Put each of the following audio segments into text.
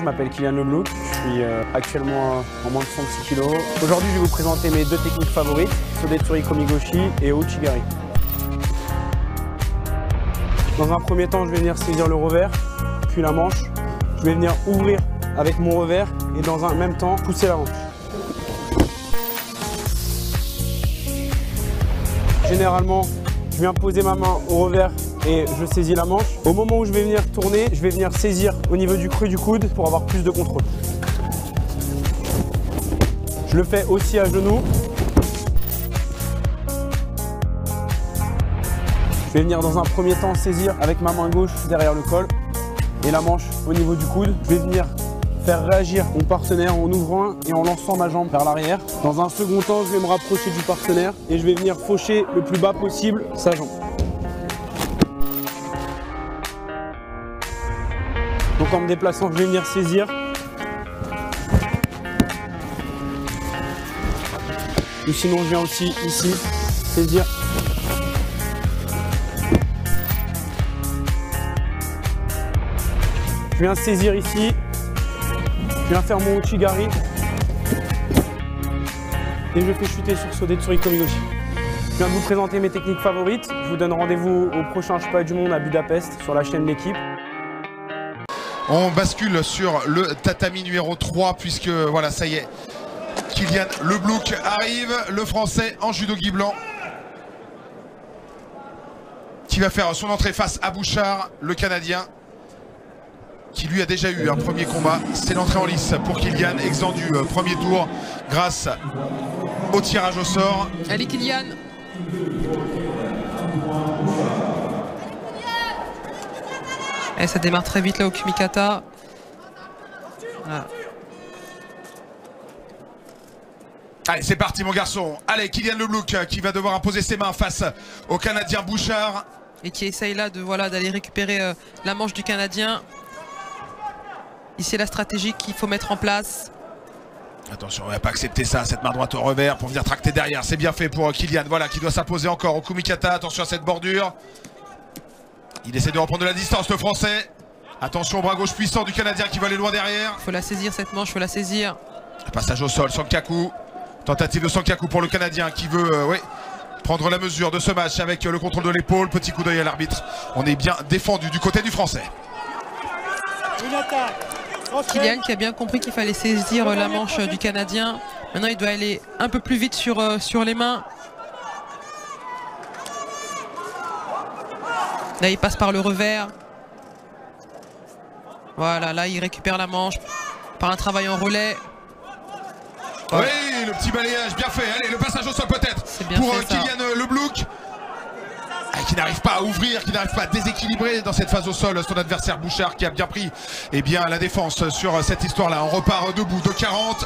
je m'appelle Kylian Leblouk, je suis actuellement en moins de 66 kg. Aujourd'hui, je vais vous présenter mes deux techniques favorites, Sodetsuri Komigoshi et Ouchigari. Dans un premier temps, je vais venir saisir le revers, puis la manche. Je vais venir ouvrir avec mon revers et dans un même temps, pousser la manche. Généralement, je viens poser ma main au revers et je saisis la manche. Au moment où je vais venir tourner, je vais venir saisir au niveau du creux du coude pour avoir plus de contrôle. Je le fais aussi à genoux. Je vais venir dans un premier temps saisir avec ma main gauche derrière le col et la manche au niveau du coude. Je vais venir faire réagir mon partenaire en ouvrant et en lançant ma jambe vers l'arrière. Dans un second temps, je vais me rapprocher du partenaire et je vais venir faucher le plus bas possible sa jambe. Donc en me déplaçant, je vais venir saisir. Ou sinon, je viens aussi ici saisir. Je viens saisir ici. Je viens faire mon Ouchigari et je fais chuter sur Sodetsuri Komigoshi. Je viens de vous présenter mes techniques favorites. Je vous donne rendez-vous au prochain Championnat du Monde à Budapest sur la chaîne L'équipe. On bascule sur le tatami numéro 3 puisque voilà, ça y est, Kylian Leblouk arrive, le français en judo gi blanc qui va faire son entrée face à Bouchard, le Canadien, qui lui a déjà eu un premier combat. C'est l'entrée en lice pour Kylian, exempt du premier tour grâce au tirage au sort. Allez Kylian. Et ça démarre très vite là au Kumikata. Voilà. Allez, c'est parti mon garçon. Allez, Kylian Leblouk qui va devoir imposer ses mains face au Canadien Bouchard. Et qui essaye là de d'aller récupérer la manche du Canadien. Ici la stratégie qu'il faut mettre en place. Attention, on ne va pas accepter ça, cette main droite au revers pour venir tracter derrière. C'est bien fait pour Kylian, voilà, qui doit s'imposer encore au Kumikata. Attention à cette bordure. Il essaie de reprendre de la distance, le français. Attention au bras gauche puissant du Canadien qui va aller loin derrière. Il faut la saisir cette manche, il faut la saisir. Passage au sol, Sankaku. Tentative de Sankaku pour le Canadien qui veut prendre la mesure de ce match avec le contrôle de l'épaule. Petit coup d'œil à l'arbitre. On est bien défendu du côté du français. Kylian qui a bien compris qu'il fallait saisir la manche du Canadien. Maintenant il doit aller un peu plus vite sur les mains. Là il passe par le revers. Voilà, là il récupère la manche par un travail en relais. Oui, le petit balayage bien fait. Allez, le passage au sol peut-être pour Kylian Leblouk. Qui n'arrive pas à ouvrir, qui n'arrive pas à déséquilibrer dans cette phase au sol son adversaire Bouchard qui a bien pris la défense sur cette histoire-là. On repart debout de 40.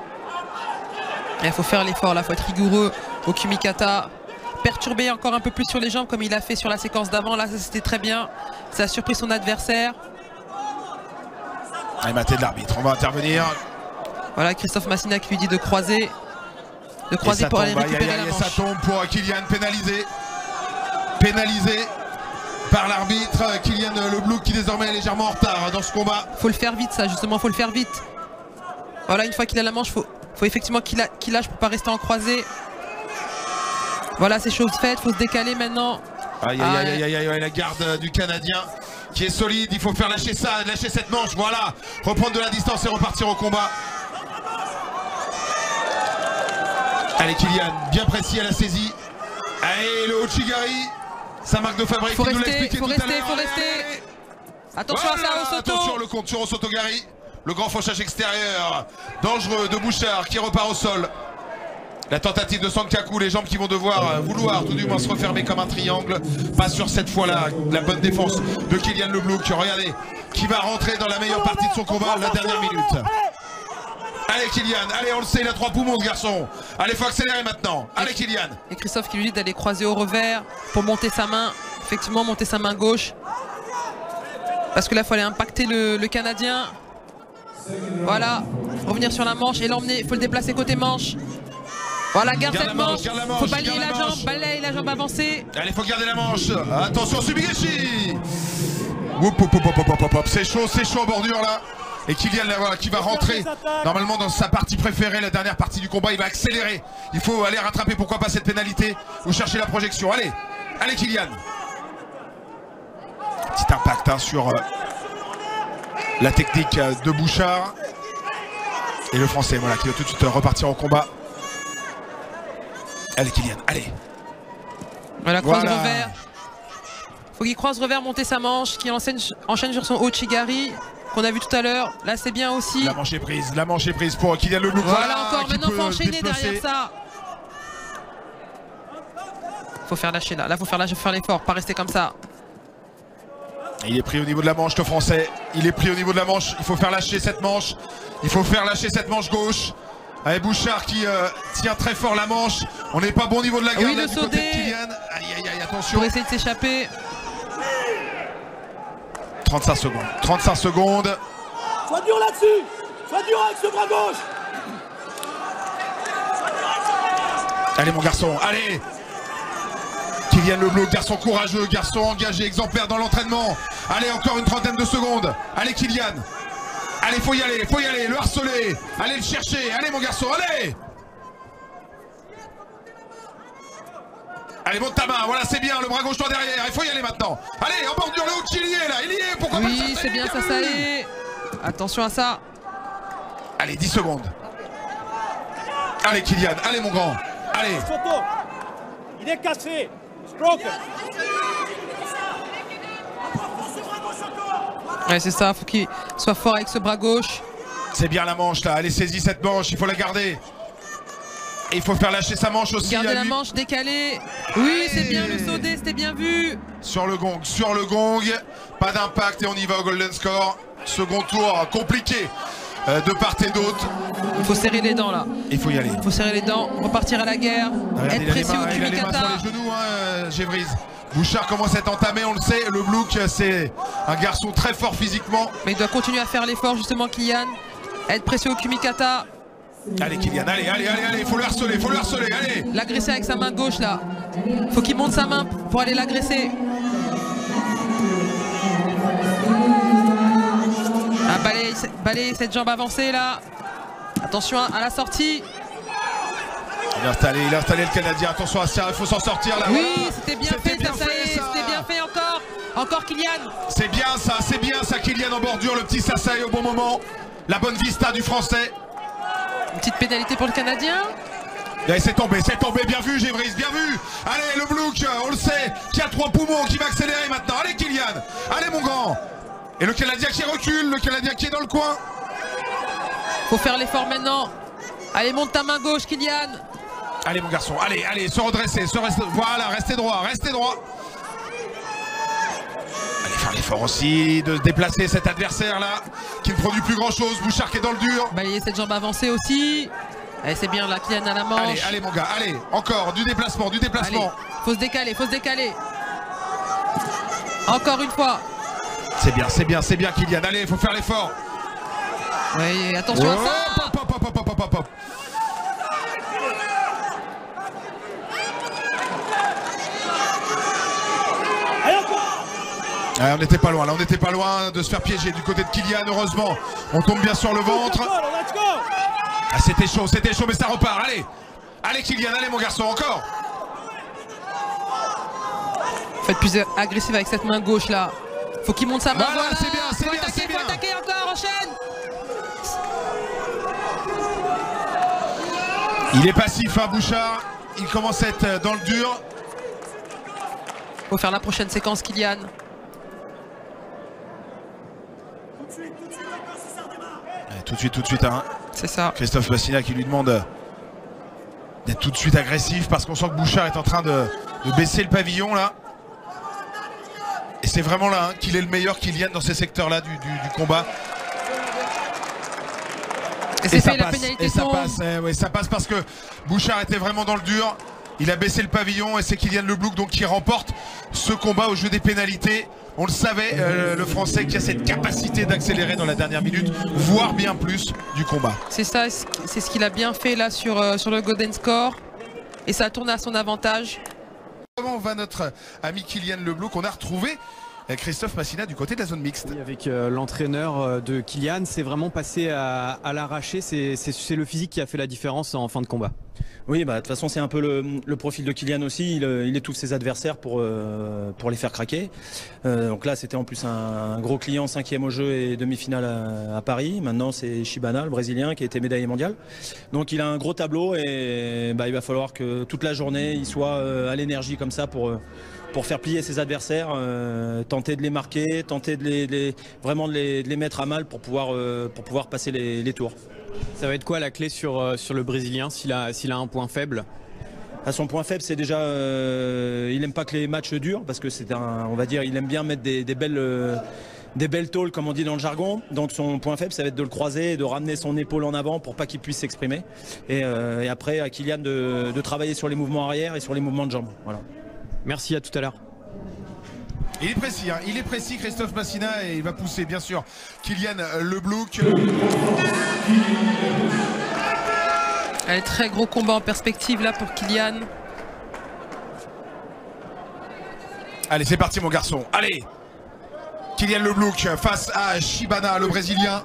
Il faut faire l'effort là, il faut être rigoureux au Kumikata. Perturber encore un peu plus sur les jambes comme il a fait sur la séquence d'avant. Là, ça c'était très bien. Ça a surpris son adversaire. Allez, maté de l'arbitre, on va intervenir. Voilà, Christophe Massina qui lui dit de croiser. De croiser pour aller récupérer la manche. Ça tombe pour Kylian, pénalisé par l'arbitre. Kylian Leblouk qui désormais est légèrement en retard dans ce combat. Faut le faire vite ça, justement, faut le faire vite. Voilà, une fois qu'il a la manche, faut effectivement qu'il lâche pour pas rester en croisé. Voilà, c'est chose faite, faut se décaler maintenant. Aïe aïe aïe aïe, la garde du Canadien qui est solide, il faut faire lâcher ça, lâcher cette manche, voilà. Reprendre de la distance et repartir au combat. Allez Kylian, bien précis à la saisie. Allez, le Ouchigari. Sa marque de fabrique, il nous l'a expliqué tout à l'heure. Faut rester. Attention à ça, au Soto. Attention, le compte sur Osotogari. Le grand fauchage extérieur. Dangereux de Bouchard qui repart au sol. La tentative de Sankaku, les jambes qui vont devoir vouloir tout du moins se refermer comme un triangle. Pas sur cette fois-là. La bonne défense de Kylian Leblouk. Regardez, qui va rentrer dans la meilleure partie de son combat, la dernière minute. Allez Kylian, allez, on le sait, il a 3 poumons ce garçon. Allez, faut accélérer maintenant. Allez Kylian. Et Christophe qui lui dit d'aller croiser au revers pour monter sa main. Effectivement, monter sa main gauche. Parce que là, il faut aller impacter le Canadien. Voilà, revenir sur la manche et l'emmener. Il faut le déplacer côté manche. Voilà, garde cette manche. Faut balayer la jambe avancée. Allez, faut garder la manche. Attention, Subigeshi. C'est chaud en bordure là. Et Kylian voilà, qui va rentrer normalement dans sa partie préférée, la dernière partie du combat. Il va accélérer. Il faut aller rattraper, pourquoi pas cette pénalité ou chercher la projection. Allez, allez Kylian. Petit impact hein, sur la technique de Bouchard. Et le Français voilà, qui va tout de suite repartir au combat. Allez Kylian, allez. Voilà, croise revers. Faut qu'il croise revers, monter sa manche, qu'il enchaîne sur son Ouchigari qu'on a vu tout à l'heure. Là c'est bien aussi. La manche est prise pour Kylian Leblouch. Voilà encore, maintenant faut enchaîner derrière ça. Faut faire lâcher là, faut faire l'effort, pas rester comme ça. Il est pris au niveau de la manche le Français. Il est pris au niveau de la manche, il faut faire lâcher cette manche. Il faut faire lâcher cette manche gauche. Avec Bouchard qui tient très fort la manche. On n'est pas bon au niveau de la garde. Oui, le sauté. Aïe aïe aïe, attention. Pour essayer de s'échapper. 35 secondes. 35 secondes. Sois dur là-dessus. Sois dur avec ce bras gauche. Allez mon garçon, allez. Kylian Leblouch, garçon courageux, garçon engagé, exemplaire dans l'entraînement. Allez, encore une trentaine de secondes. Allez Kylian. Allez, faut y aller, le harceler. Allez le chercher, allez mon garçon, allez. Allez, monte ta main, voilà c'est bien, le bras gauche toi derrière, il faut y aller maintenant. Allez, en bordure, le haut, il y est là, il y est, pourquoi pas. Oui, c'est bien ça, ça est. Attention à ça. Allez, 10 secondes. Allez Kylian, allez mon grand, allez. Il est cassé. Stroke. Ouais, c'est ça, faut qu'il soit fort avec ce bras gauche. C'est bien la manche là, allez saisis cette manche, il faut la garder. Et il faut faire lâcher sa manche aussi. Garder la manche décalée. Oui, c'est bien le sauté, c'était bien vu. Sur le gong, pas d'impact et on y va au golden score. Second tour compliqué de part et d'autre. Il faut serrer les dents là. Il faut y aller. Il faut serrer les dents, repartir à la guerre. Regardez, être précis au il a les mains kumikata. sur les genoux, hein, Gévries. Bouchard commence à être entamé, on le sait. Le Leblouch, c'est un garçon très fort physiquement. Mais il doit continuer à faire l'effort justement, Kylian. Être précis au kumikata. Allez Kylian, allez, il faut le harceler, allez. L'agresser avec sa main gauche là. Faut qu'il monte sa main pour aller l'agresser. Balayer cette jambe avancée là. Attention à la sortie. Il a installé le Canadien, attention à ça, il faut s'en sortir là. Oui, voilà. c'était bien fait, c'était bien fait encore. Encore Kylian. C'est bien ça Kylian en bordure, le petit Sassaï au bon moment. La bonne vista du Français. Une petite pénalité pour le Canadien. Et c'est tombé, bien vu Gévries, bien vu. Allez, le Leblouch, on le sait, qui a 3 poumons, qui va accélérer maintenant. Allez Kylian, allez mon grand. Et le Canadien qui recule, le Canadien qui est dans le coin. Faut faire l'effort maintenant. Allez, monte ta main gauche Kylian. Allez mon garçon, allez, se redresser, voilà, restez droit. Allez faire l'effort aussi de déplacer cet adversaire là, qui ne produit plus grand chose. Bouchard qui est dans le dur. Balayer cette jambe avancée aussi. Allez, c'est bien là, Kylian à la manche. Allez mon gars, allez, encore du déplacement. Allez, faut se décaler. Encore une fois. C'est bien Kylian, allez, il faut faire l'effort. Oui, attention à ça. Hop. Ah, on n'était pas loin de se faire piéger du côté de Kylian, heureusement. On tombe bien sur le ventre. Ah, c'était chaud, mais ça repart, allez Kylian, allez mon garçon, encore. Faites plus agressif avec cette main gauche là. Faut qu'il monte sa main. Voilà, c'est bien. Faut attaquer encore, enchaîne. Il est passif, hein, Bouchard. Il commence à être dans le dur. Faut faire la prochaine séquence, Kylian. Tout de suite, hein. C'est ça. Christophe Bassina qui lui demande d'être tout de suite agressif parce qu'on sent que Bouchard est en train de baisser le pavillon là. Et c'est vraiment là hein, qu'il est le meilleur Kylian dans ces secteurs-là du combat. Et ça passe, ça passe parce que Bouchard était vraiment dans le dur. Il a baissé le pavillon et c'est Kylian Leblouch donc qui remporte ce combat au jeu des pénalités. On le savait, le Français qui a cette capacité d'accélérer dans la dernière minute, voire bien plus du combat. C'est ça, c'est ce qu'il a bien fait là sur le golden score. Et ça tourne à son avantage. Comment va notre ami Kylian Leblouch qu'on a retrouvé Christophe Massina du côté de la zone mixte. Oui, avec l'entraîneur de Kylian, c'est vraiment passé à l'arraché. C'est le physique qui a fait la différence en fin de combat. Oui, bah, de toute façon, c'est un peu le profil de Kylian aussi. Il étouffe ses adversaires pour les faire craquer. Donc là, c'était en plus un gros client, 5e au jeu et demi-finale à Paris. Maintenant, c'est Shibana, le Brésilien, qui a été médaillé mondial. Donc il a un gros tableau et bah, il va falloir que toute la journée, il soit à l'énergie comme ça pour faire plier ses adversaires, tenter de les marquer, tenter vraiment de les mettre à mal pour pouvoir passer les tours. Ça va être quoi la clé sur le Brésilien s'il a un point faible? Son point faible, c'est déjà il n'aime pas que les matchs durent parce que on va dire, il aime bien mettre des belles tôles comme on dit dans le jargon. Donc son point faible, ça va être de le croiser et de ramener son épaule en avant pour pas qu'il puisse s'exprimer. Et après à Kylian de travailler sur les mouvements arrière et sur les mouvements de jambes. Voilà. Merci, à tout à l'heure. Il est précis, hein. Il est précis Christophe Massina et il va pousser bien sûr Kylian Leblouc. Allez, très gros combat en perspective là pour Kylian. Allez, c'est parti mon garçon. Allez, Kylian Leblouc face à Shibana, le Brésilien.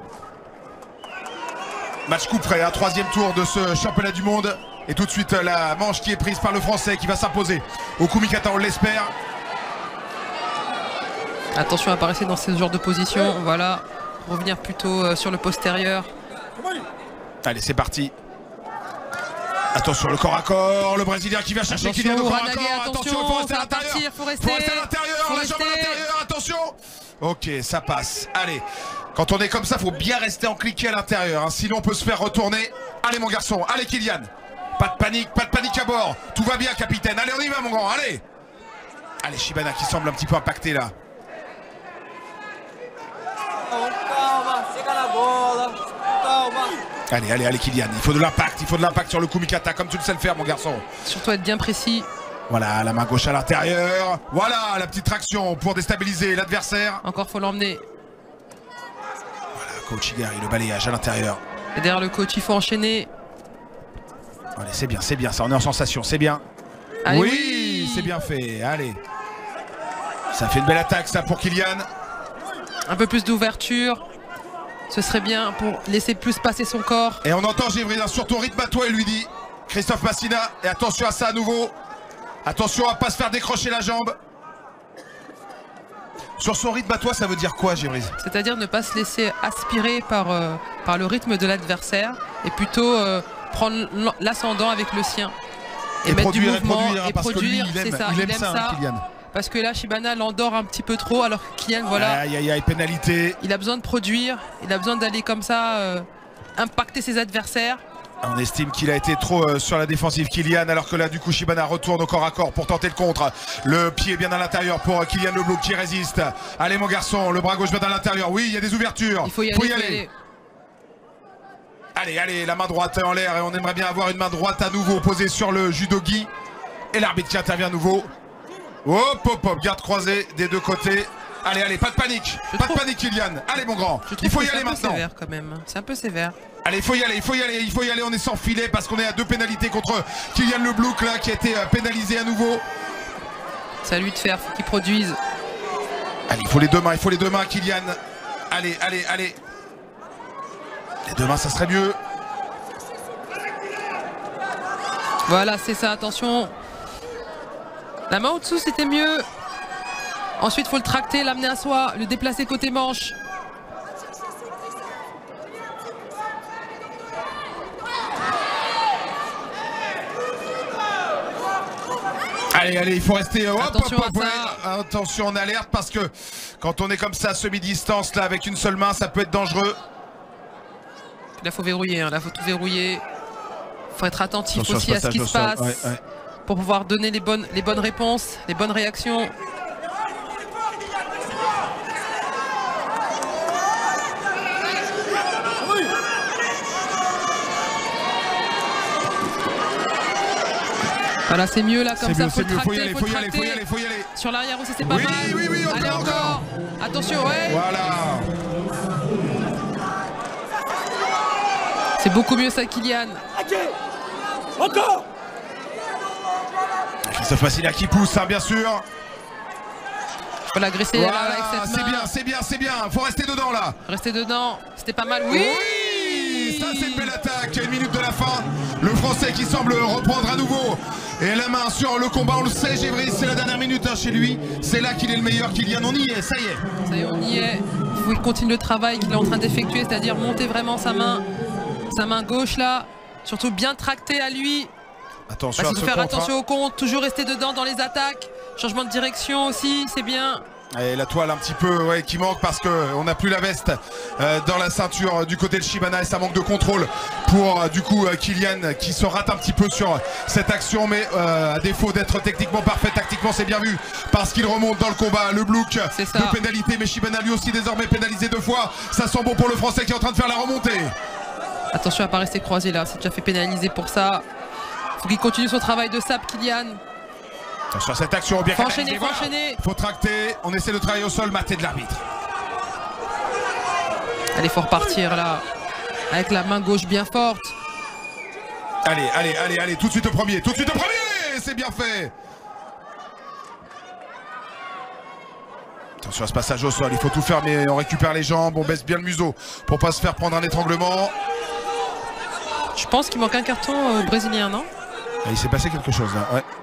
Match coup près, 3e tour de ce championnat du monde. Et tout de suite la manche qui est prise par le Français qui va s'imposer au Kumikata, on l'espère. Attention à pas rester dans ce genre de position. Voilà, revenir plutôt sur le postérieur. Allez, c'est parti. Attention, le corps à corps, le Brésilien qui va chercher Kylian le corps à corps. Attention, il faut rester à l'intérieur. Faut rester à l'intérieur, la jambe à l'intérieur, attention. Ok, ça passe. Allez, quand on est comme ça, faut bien rester en cliqué à l'intérieur, hein, sinon on peut se faire retourner. Allez mon garçon, allez Kylian. Pas de panique à bord. Tout va bien capitaine. Allez, on y va mon grand, allez. Allez, Shibana qui semble un petit peu impacté là. Allez Kylian, il faut de l'impact sur le Kumikata comme tu le sais le faire mon garçon. Surtout être bien précis. Voilà, la main gauche à l'intérieur. Voilà, la petite traction pour déstabiliser l'adversaire. Encore faut l'emmener. Voilà, coach Igari, le balayage à l'intérieur. Et derrière le coach, il faut enchaîner. Allez, c'est bien, ça on est en sensation, c'est bien. Allez, oui. C'est bien fait, allez. Ça fait une belle attaque ça pour Kylian. Un peu plus d'ouverture. Ce serait bien pour laisser plus passer son corps. Et on entend Gévril sur ton rythme à toi, il lui dit. Christophe Massina, et attention à ça à nouveau. Attention à pas se faire décrocher la jambe. Sur son rythme à toi, ça veut dire quoi, Gévril? C'est-à-dire ne pas se laisser aspirer par le rythme de l'adversaire et plutôt prendre l'ascendant avec le sien. Et mettre produire, du mouvement et produire, c'est ça, il aime ça. Hein, Kylian. Parce que là, Shibana l'endort un petit peu trop, alors que Kylian, voilà. Aïe, pénalité. Il a besoin de produire, il a besoin d'aller comme ça impacter ses adversaires. On estime qu'il a été trop sur la défensive Kylian, alors que là du coup Shibana retourne au corps à corps pour tenter le contre. Le pied bien à l'intérieur pour Kylian Leblouc qui résiste. Allez mon garçon, le bras gauche bien à l'intérieur. Oui, il y a des ouvertures. Il faut y aller. Allez, la main droite en l'air et on aimerait bien avoir une main droite à nouveau posée sur le judogi. Et l'arbitre qui intervient à nouveau. Hop, garde croisée des deux côtés. Allez, pas de panique. Pas de panique Kylian. Allez mon grand, il faut y aller maintenant. C'est un peu sévère quand même. C'est un peu sévère. Allez, il faut y aller, on est sans filet parce qu'on est à 2 pénalités contre Kylian Leblouc là qui a été pénalisé à nouveau. C'est à lui de faire, faut qu'il produise. Allez, il faut les deux mains Kylian. Allez. Les deux mains, ça serait mieux. Voilà, c'est ça, attention. La main au-dessous, c'était mieux. Ensuite, il faut le tracter, l'amener à soi, le déplacer côté manche. Allez, il faut rester. Attention à ça. Attention, on alerte parce que quand on est comme ça à semi-distance, là, avec une seule main, ça peut être dangereux. Là, faut verrouiller, hein. Là, faut tout verrouiller. Faut être attentif aussi à ce qui se passe pour pouvoir donner les bonnes réponses, les bonnes réactions. Voilà, c'est mieux là, comme ça, faut y aller. Sur l'arrière aussi, c'est pas mal. Oui, allez, encore. Attention, ouais. Voilà. C'est beaucoup mieux ça, Kylian. Encore. Christophe Massina qui pousse, hein, bien sûr. Faut l'agresser voilà, là avec cette main. c'est bien. Faut rester dedans là. Rester dedans, c'était pas mal. Oui, ça c'est une belle attaque. 1 minute de la fin. Le Français qui semble reprendre à nouveau. Et la main sur le combat, on le sait, Gévry, c'est la dernière minute chez lui. C'est là qu'il est le meilleur, Kylian, on y est, ça y est. Ça y est, on y est. Il faut qu'il continue le travail qu'il est en train d'effectuer, c'est-à-dire monter vraiment sa main gauche là. Surtout bien tracter à lui. Attention à faire attention au compte, toujours rester dedans dans les attaques. Changement de direction aussi, c'est bien. Et la toile un petit peu qui manque parce qu'on n'a plus la veste dans la ceinture du côté de Shibana et ça manque de contrôle pour du coup Kylian qui se rate un petit peu sur cette action, mais à défaut d'être techniquement parfait, tactiquement c'est bien vu parce qu'il remonte dans le combat. Le bloc de pénalité, mais Shibana lui aussi désormais pénalisé 2 fois. Ça sent bon pour le Français qui est en train de faire la remontée. Attention à pas rester croisé là, c'est déjà fait pénaliser pour ça. Faut qu'il continue son travail de sap, Kylian. Sur cette action, bien faut enchaîner, faut enchaîner. Faut tracter, on essaie de travailler au sol, maté de l'arbitre. Allez, faut repartir là, avec la main gauche bien forte. Allez, tout de suite au premier, c'est bien fait. Attention à ce passage au sol, il faut tout faire, mais on récupère les jambes, on baisse bien le museau pour pas se faire prendre un étranglement. Je pense qu'il manque un carton brésilien, non? Il s'est passé quelque chose là, ouais.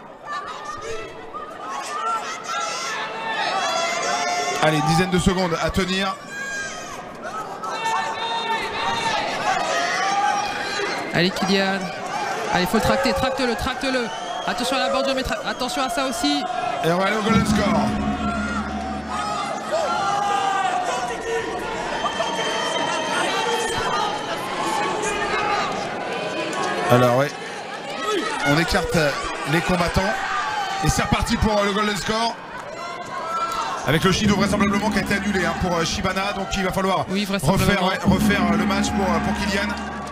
Allez, dizaine de secondes à tenir. Allez Kylian. Allez, faut le tracter, tracte-le. Attention à la bordure, mais attention à ça aussi. Et on va aller au golden score. Alors ouais, on écarte les combattants. Et c'est reparti pour le golden score. Avec le Shido vraisemblablement qui a été annulé pour Shibana, donc il va falloir refaire le match pour Kylian.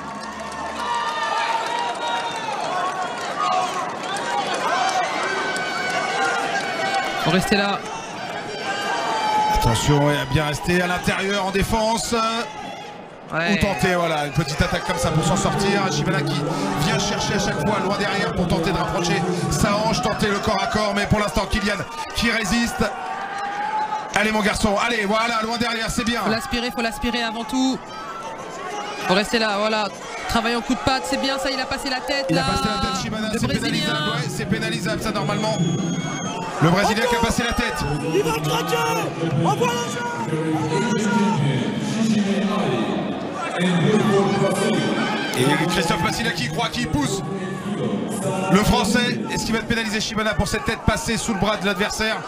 Faut rester là. Attention, à bien rester à l'intérieur en défense. Ou tenter une petite attaque comme ça pour s'en sortir. Shibana qui vient chercher à chaque fois loin derrière pour tenter de rapprocher sa hanche, tenter le corps à corps, mais pour l'instant Kylian qui résiste. Allez mon garçon, allez, voilà, loin derrière, c'est bien. Faut l'aspirer avant tout. Faut rester là, voilà. Travailler en coup de patte, c'est bien ça, il a passé la tête là. Il a passé la tête, Shibana, c'est pénalisable, c'est pénalisable ça normalement. Le Brésilien qui a passé la tête. Il va craquer. Envoie la Et Christophe Massila qui croit, qui pousse le Français. Est-ce qu'il va être pénalisé Shibana pour cette tête passée sous le bras de l'adversaire?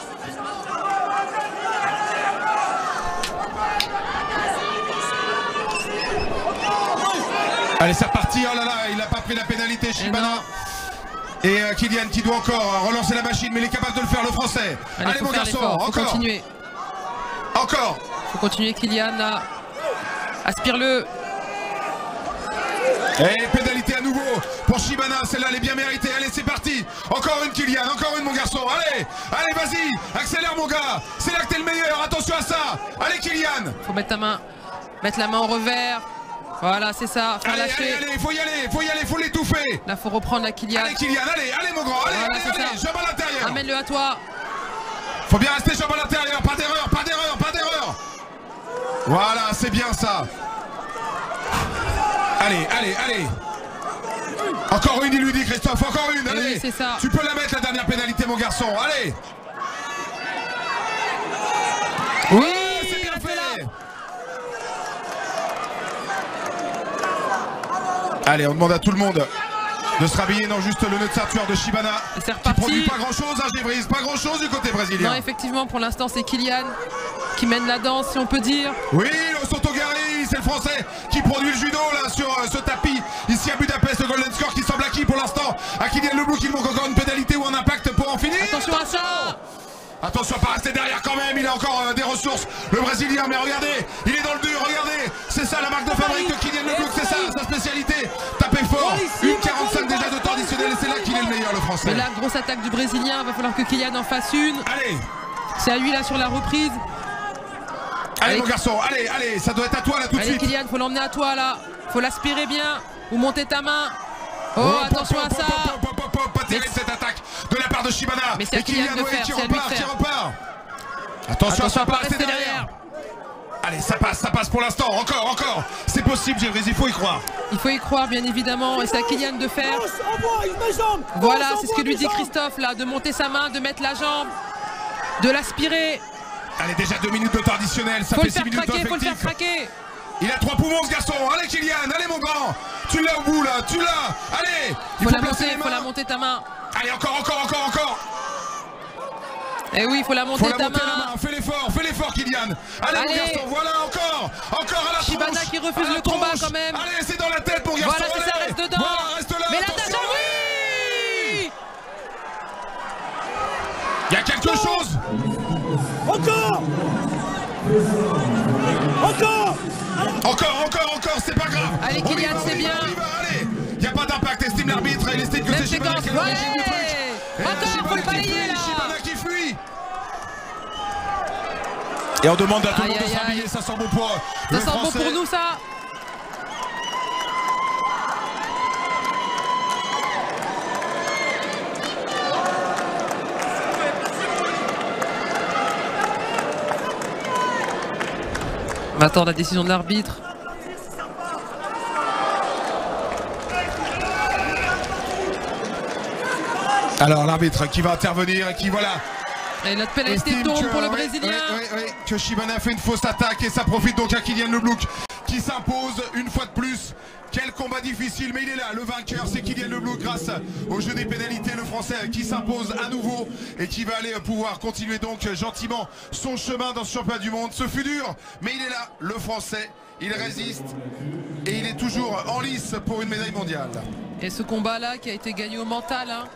Allez, c'est reparti. Oh là là, il n'a pas pris la pénalité, Shibana. Et Kylian qui doit encore relancer la machine, mais il est capable de le faire, le Français. Allez mon garçon, encore. Continuer. Encore. Faut continuer, Kylian. Là. Aspire-le. Et pénalité à nouveau pour Shibana, celle-là elle est bien méritée. Allez, c'est parti. Encore une Kylian, encore une mon garçon. Allez, vas-y, accélère mon gars. C'est là que t'es le meilleur, attention à ça. Allez Kylian. Faut mettre la main au revers. Voilà, c'est ça, faut lâcher. Allez, faut y aller, faut l'étouffer. Là, faut reprendre la Kylian. Allez Kylian, allez mon grand, allez, jambe à l'intérieur. Amène-le à toi. Faut bien rester jambe à l'intérieur, pas d'erreur. Voilà, c'est bien ça. Allez. Encore une, il lui dit Christophe, encore une, allez. Oui, c'est ça. Tu peux la mettre la dernière pénalité mon garçon, allez. Oui, c'est bien fait. Allez, on demande à tout le monde de se rhabiller, non juste le nœud de ceinture de Shibana. C'est qui produit pas grand chose, Gévry, pas grand chose du côté brésilien. Non, effectivement, pour l'instant, c'est Kylian qui mène la danse, si on peut dire. Oui, le Sotogari, c'est le Français qui produit le judo là sur ce tapis. Ici à Budapest, le golden score qui semble acquis pour l'instant. À Kylian Leblanc qui manque encore une pénalité ou un impact pour en finir. Attention à ça. Attention à pas rester derrière quand même, il a encore des ressources, le Brésilien, mais regardez, il est dans le dur, regardez, c'est ça la marque de fabrique de Kylian Leblanc, c'est ça sa spécialité, taper fort, 1,45 déjà de temps additionnel et c'est là qu'il est le meilleur le Français. Mais là, grosse attaque du Brésilien, va falloir que Kylian en fasse une. Allez. C'est à lui là sur la reprise. Allez mon garçon, allez, ça doit être à toi là tout de suite. Allez Kylian, faut l'emmener à toi là, faut l'aspirer bien, ou monter ta main. Oh, attention à ça. Pas terrible cette attaque de la part de Shibana. Mais c'est à Kylian de faire, qui repart. Attention à pas rester derrière. Allez, ça passe pour l'instant. Encore. C'est possible, Gévries, il faut y croire. Il faut y croire, bien évidemment. Et c'est à Kylian de faire. Voilà, c'est ce que lui dit Christophe, là, de monter sa main, de mettre la jambe, de l'aspirer. Allez, déjà 2 minutes de temps additionnel. Ça Faut fait le 6 faire minutes craquer, faut le faire d'effectif. craquer. Il a 3 poumons, ce garçon. Allez, Kylian, allez, mon grand. Tu l'as au bout, là, tu l'as. Allez, il Faut faut la placer monter, les faut la mains. monter ta main. Allez, encore. Eh oui, il faut la monter Faut la ta monter la main. main. Fais l'effort, Kylian. Allez, mon Allez. garçon, voilà, encore à la Shibana tronche. qui refuse À la le combat, tronche. quand même. Allez, c'est dans la tête, mon garçon. Voilà, c'est ça, allez. reste dedans. Voilà, reste là, Mais la attention. tâche, oui. Il y a quelque chose. Encore, c'est pas grave. Allez, On y Kylian, va, c'est bien. on y va, allez. Il n'y a pas d'impact, estime l'arbitre. Il estime que Même c'est Shibana séquence, qui est à l'origine du truc. ouais. Et Encore, faut le balayer, là. Shibana qui fuit. Et on demande à tout le monde de Aïe, aïe, s'habiller, ça sent bon pour Ça le sent bon Français. pour nous, ça. On va attendre la décision de l'arbitre. Alors l'arbitre qui va intervenir et qui voilà Et notre pénalité estime tombe que, pour le ouais, Brésilien. que Shibana a fait une fausse attaque et ça profite donc à Kylian Leblouc qui s'impose une fois de plus. Quel combat difficile, mais il est là, le vainqueur c'est Kylian Leblouc grâce au jeu des pénalités, le Français qui s'impose à nouveau et qui va aller pouvoir continuer donc gentiment son chemin dans ce championnat du monde. Ce fut dur, mais il est là, le Français, il résiste et il est toujours en lice pour une médaille mondiale. Et ce combat-là qui a été gagné au mental. Hein.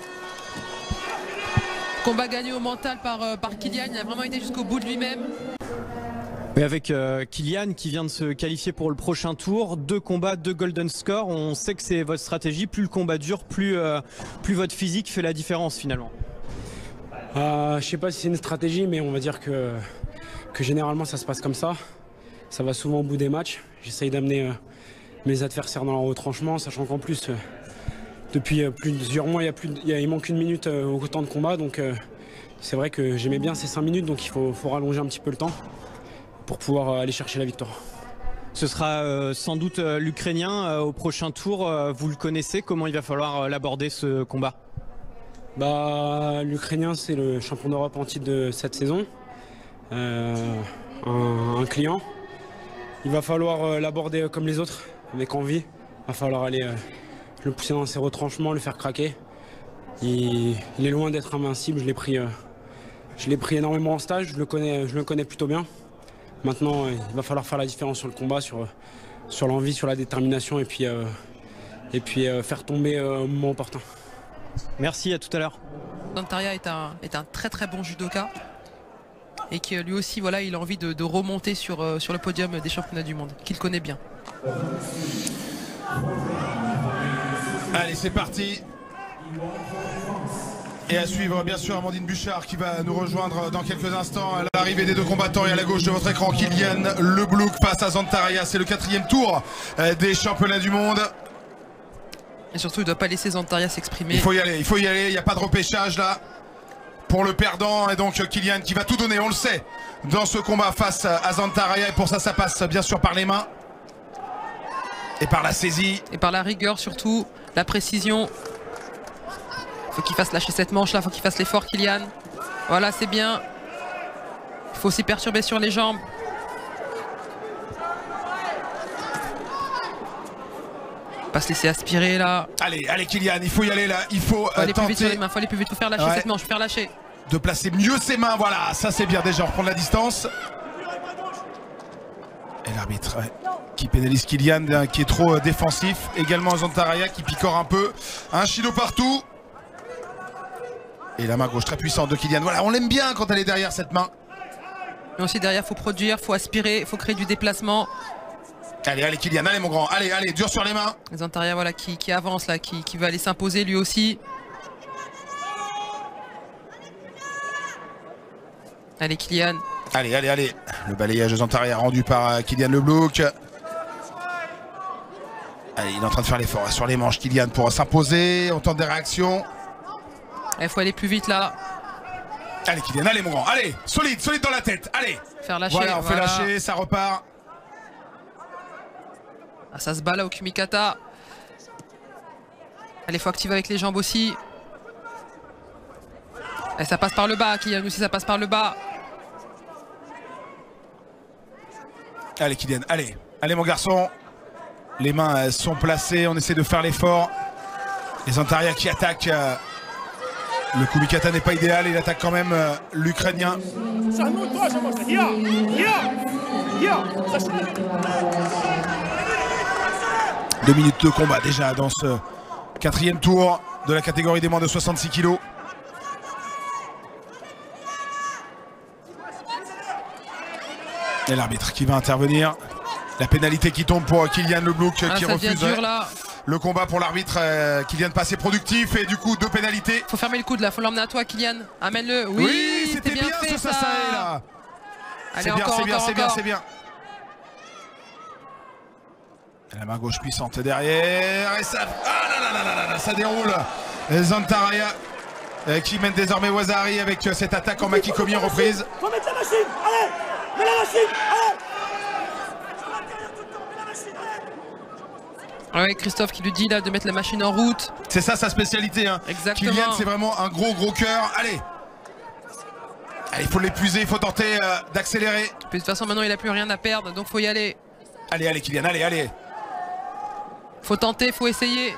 Combat gagné au mental par Kylian, il a vraiment été jusqu'au bout de lui-même. Oui, avec Kylian qui vient de se qualifier pour le prochain tour, 2 combats, 2 golden scores. On sait que c'est votre stratégie, plus le combat dure, plus votre physique fait la différence finalement. Je sais pas si c'est une stratégie, mais on va dire que généralement ça se passe comme ça. Ça va souvent au bout des matchs. J'essaye d'amener mes adversaires dans leur retranchement, sachant qu'en plus, depuis plusieurs mois, il manque 1 minute au temps de combat. Donc c'est vrai que j'aimais bien ces 5 minutes, donc il faut rallonger un petit peu le temps pour pouvoir aller chercher la victoire. Ce sera sans doute l'Ukrainien au prochain tour. Vous le connaissez, comment il va falloir l'aborder ce combat? L'Ukrainien, c'est le champion d'Europe en titre de cette saison. Un client. Il va falloir l'aborder comme les autres, avec envie. Il va falloir aller le pousser dans ses retranchements, le faire craquer. Il est loin d'être invincible. Je l'ai pris énormément en stage, je le connais plutôt bien. Maintenant, il va falloir faire la différence sur le combat, sur l'envie, sur la détermination et puis faire tomber au moment opportun. Merci, à tout à l'heure. Zantaria est un très très bon judoka et que lui aussi voilà, il a envie de remonter sur le podium des championnats du monde, qu'il connaît bien. Allez, c'est parti. Et à suivre, bien sûr, Amandine Bouchard qui va nous rejoindre dans quelques instants à l'arrivée des 2 combattants. Et à la gauche de votre écran, Kylian Leblouc face à Zantaria. C'est le 4e tour des championnats du monde. Et surtout, il ne doit pas laisser Zantaria s'exprimer. Il faut y aller, il n'y a pas de repêchage là pour le perdant. Et donc Kylian qui va tout donner, on le sait, dans ce combat face à Zantaria. Et pour ça, ça passe bien sûr par les mains. Et par la saisie. Et par la rigueur surtout, la précision. Faut qu'il fasse lâcher cette manche là, faut qu'il fasse l'effort Kylian. Voilà, c'est bien. Il faut aussi perturber sur les jambes. Pas se laisser aspirer là. Allez Kylian, il faut y aller là, il faut aller plus vite sur les tenter mains, faut aller plus vite, faut faire lâcher cette manche, faut faire lâcher. de placer mieux ses mains, voilà, ça c'est bien déjà, reprendre la distance. Et l'arbitre qui pénalise Kylian, qui est trop défensif. Également Zantaria qui picore un peu. Un chino partout. Et la main gauche très puissante de Kylian. Voilà, on l'aime bien quand elle est derrière cette main. Mais aussi derrière, il faut produire, il faut aspirer, il faut créer du déplacement. Allez Kylian, allez mon grand, allez, dur sur les mains. Zantaria voilà, qui avance là, qui va aller s'imposer lui aussi. Allez Kylian. Allez. Le balayage de Zantaria rendu par Kylian Leblouc. Allez, il est en train de faire l'effort sur les manches, Kylian, pour s'imposer. On tente des réactions. Il faut aller plus vite là. Allez Kylian, allez mon grand, allez, solide dans la tête, allez. Faire lâcher. Voilà, on fait lâcher, ça repart. Ah, ça se bat là au Kumikata. Allez, faut activer avec les jambes aussi. Et ça passe par le bas, Kylian aussi, ça passe par le bas. Allez Kylian, allez, allez mon garçon. Les mains sont placées, on essaie de faire l'effort. Les Antalya qui attaquent. Le Kumikata n'est pas idéal, il attaque quand même l'Ukrainien. 2 minutes de combat déjà dans ce 4e tour de la catégorie des moins de 66 kg. Et l'arbitre qui va intervenir. La pénalité qui tombe pour Kylian Leblouk qui refuse le combat pour l'arbitre. Kylian pas assez productif et du coup 2 pénalités. Faut fermer le coude là, faut l'emmener à toi Kylian. Amène-le. Oui, c'était bien fait ça. Allez, encore. C'est bien. La main gauche puissante derrière et ça, ça déroule. Zantaraya qui mène désormais Ouazari avec cette attaque en Makikomi en reprise. Faut mettre la machine, allez, mets la machine, allez. Ouais, Christophe qui lui dit là de mettre la machine en route. C'est ça sa spécialité. Hein. Exactement. Kylian c'est vraiment un gros cœur. Allez, il faut l'épuiser, il faut tenter d'accélérer. De toute façon maintenant il a plus rien à perdre donc faut y aller. Allez Kylian, allez. Faut tenter, faut essayer.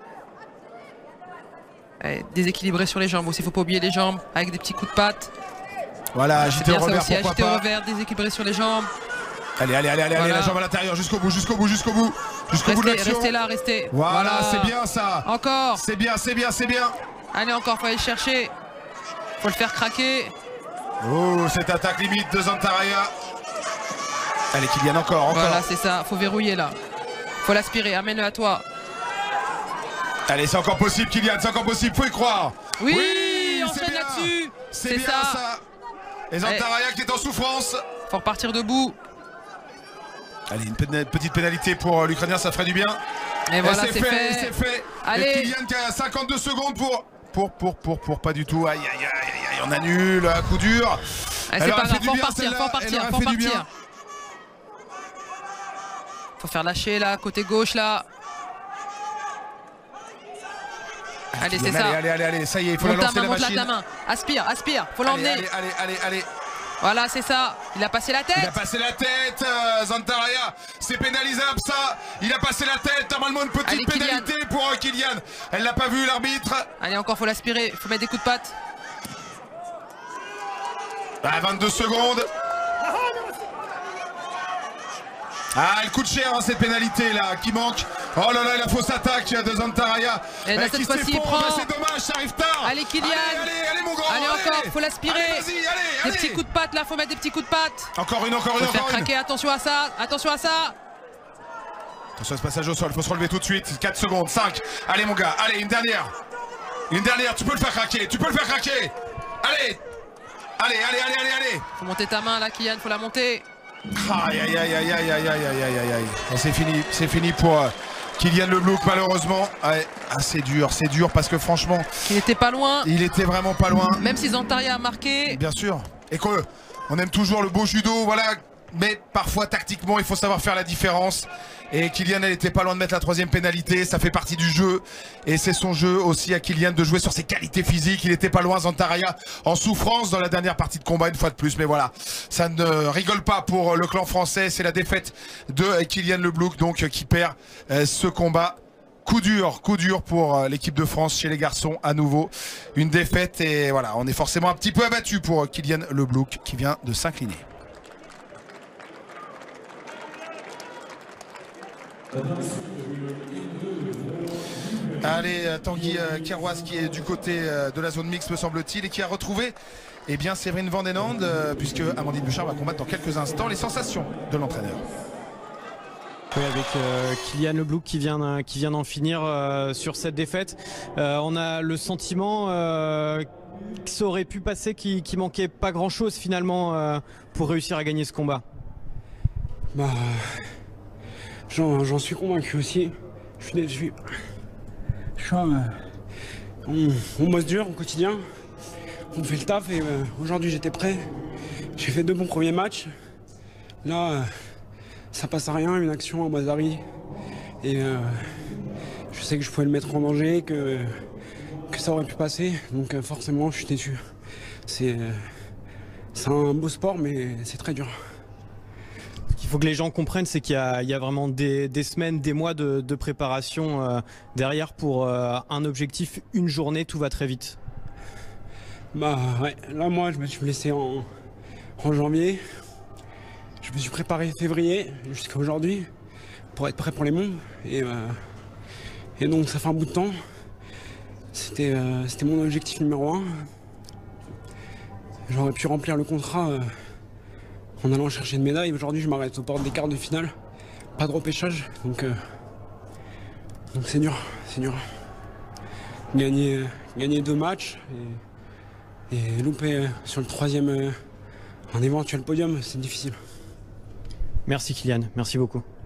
Allez, déséquilibré sur les jambes aussi, faut pas oublier les jambes avec des petits coups de patte. Voilà, agiter au revers, pourquoi agiter au pas. revers, déséquilibré sur les jambes. Allez, voilà. La jambe à l'intérieur, jusqu'au bout de l'action. Restez là, restez. Voilà. C'est bien ça. Encore. C'est bien. Allez, encore, faut aller chercher. Faut le faire craquer. Oh, cette attaque limite de Zantaraya. Allez, Kylian, encore. Voilà, c'est ça, faut verrouiller là. Faut l'aspirer, amène-le à toi. Allez, c'est encore possible, Kylian, c'est encore possible, faut y croire. Oui, enchaîne là-dessus. C'est bien ça. Et Zantaraya qui est en souffrance. Faut repartir debout. Allez, une petite pénalité pour l'Ukrainien, ça ferait du bien. Et voilà, c'est fait. Allez. Et Kylian qui a 52 secondes pour pas du tout. Aïe, on annule, un coup dur. C'est pas grave, faut repartir. Faut faire lâcher là, côté gauche là. Allez, c'est ça. Allez, ça y est, il faut la lancer la machine. Monte la main, aspire, faut l'emmener. Allez. Voilà, c'est ça. Il a passé la tête. Zantaraya, c'est pénalisable ça. Il a passé la tête, normalement une petite pénalité pour Kylian. Elle l'a pas vu l'arbitre. Allez, encore, faut l'aspirer, faut mettre des coups de patte. 22 secondes. Ah, elle coûte cher hein, cette pénalité là qui manque. Oh là là, la fausse attaque de Zantaraya. Et là, cette fois-ci, il prend. C'est dommage, ça arrive tard. Allez, Kylian. Allez, mon grand. Allez, encore, faut l'aspirer. Allez. Des petits coups de patte là, faut mettre des petits coups de patte. Encore une. Faut faire craquer, attention à ça. Attention à ce passage au sol, faut se relever tout de suite. 4 secondes, 5. Allez, mon gars, allez, une dernière. Tu peux le faire craquer. Allez. Faut monter ta main là, Kylian, faut la monter. Aïe. C'est fini pour Kylian Leblouk malheureusement. Ouais, c'est dur parce que franchement il était pas loin. Il était vraiment pas loin. Même si Zantaraya a marqué. Bien sûr. Et qu'on aime toujours le beau judo, voilà. Mais parfois tactiquement il faut savoir faire la différence. Et Kylian elle était pas loin de mettre la 3e pénalité. Ça fait partie du jeu. Et c'est son jeu aussi à Kylian de jouer sur ses qualités physiques. Il était pas loin, Zantaraya en souffrance dans la dernière partie de combat une fois de plus. Mais voilà, ça ne rigole pas pour le clan français. C'est la défaite de Kylian Leblouk donc qui perd ce combat. Coup dur pour l'équipe de France chez les garçons à nouveau. Une défaite et voilà, on est forcément un petit peu abattu pour Kylian Leblouk qui vient de s'incliner. Allez, Tanguy Kerouas qui est du côté de la zone mixte me semble-t-il et qui a retrouvé Séverine Vandenand puisque Amandine Bouchard va combattre dans quelques instants. Les sensations de l'entraîneur. Oui, avec Kylian Leblouk qui vient d'en finir sur cette défaite. On a le sentiment que ça aurait pu passer, qu'il manquait pas grand-chose finalement pour réussir à gagner ce combat. Bah, j'en suis convaincu aussi. On bosse dur au quotidien. on fait le taf et aujourd'hui j'étais prêt. J'ai fait 2 bons premiers matchs. Là, ça passe à rien, une action à Mazari. Et je sais que je pouvais le mettre en danger, que ça aurait pu passer. Donc forcément, je suis déçu. C'est un beau sport, mais c'est très dur. Ce qu'il faut que les gens comprennent, c'est qu'il y a vraiment des semaines, des mois de préparation derrière pour un objectif, une journée, tout va très vite. Bah ouais, là moi je me suis blessé en janvier. Je me suis préparé février jusqu'à aujourd'hui pour être prêt pour les mondes. Et donc ça fait un bout de temps. C'était mon objectif numéro 1. J'aurais pu remplir le contrat en allant chercher une médaille. Aujourd'hui je m'arrête aux portes des quarts de finale. Pas de repêchage. Donc c'est dur, c'est dur. Gagner 2 matchs et louper sur le 3e un éventuel podium, c'est difficile. Merci Kylian, merci beaucoup.